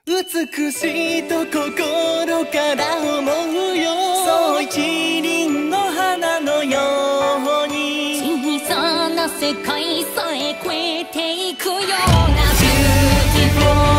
美しいと心から思うよ。そう一輪の花のように小さな世界さえ超えていくようなビューティフル。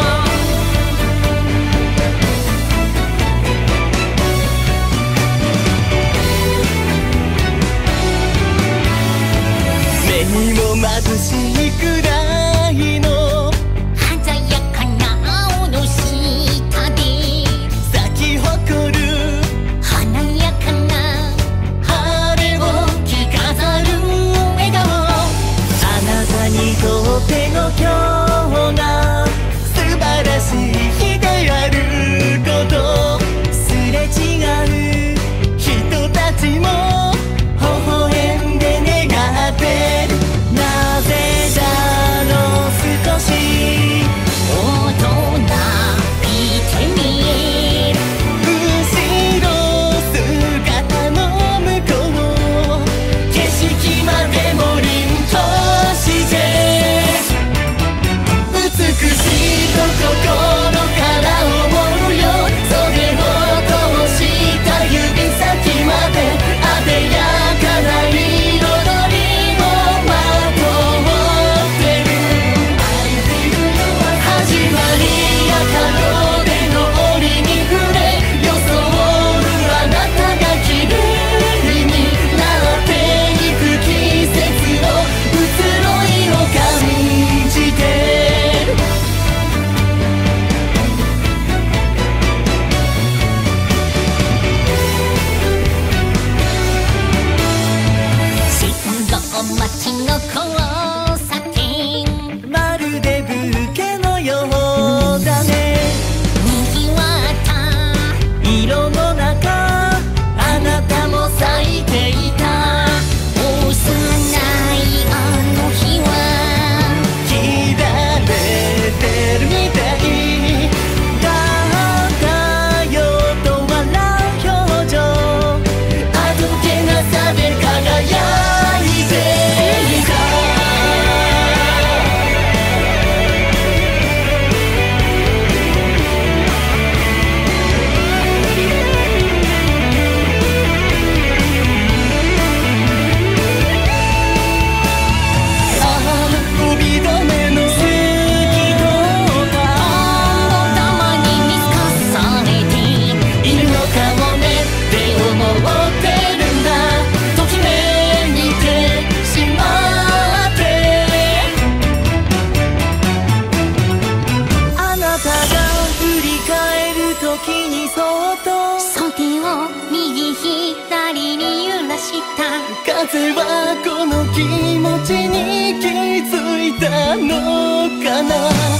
目にも眩しいくらいの鮮やかな青の下で咲き誇る華やかな晴れを着飾る笑顔。あなたにとっての今日が素晴らしい日であること。すれ違う人たちも微笑んで願ってる。なぜだろう少し大人びて見える。 後ろ姿の向こう景色までも凛として美しいと心から思うよ。それを通した指先まであでやかな彩りをまとってる。始まりや角での折に触れ装うあなたが綺麗になっていく季節の移ろいを感じてる。 信号待ちの交差点まるでブーケのようだね。 にぎわった色の中あなたも咲いていた。 幼いあの日は切られてるみたいだったよと笑う表情。あどけなさで輝いていた。飛び止めの好きとかたまに見透かされているのかもねって思ってるんだ。ときめいてしまってあなたが振り返る時にそっと袖を右左に揺らした風はこの気持ちに気づいたのかな。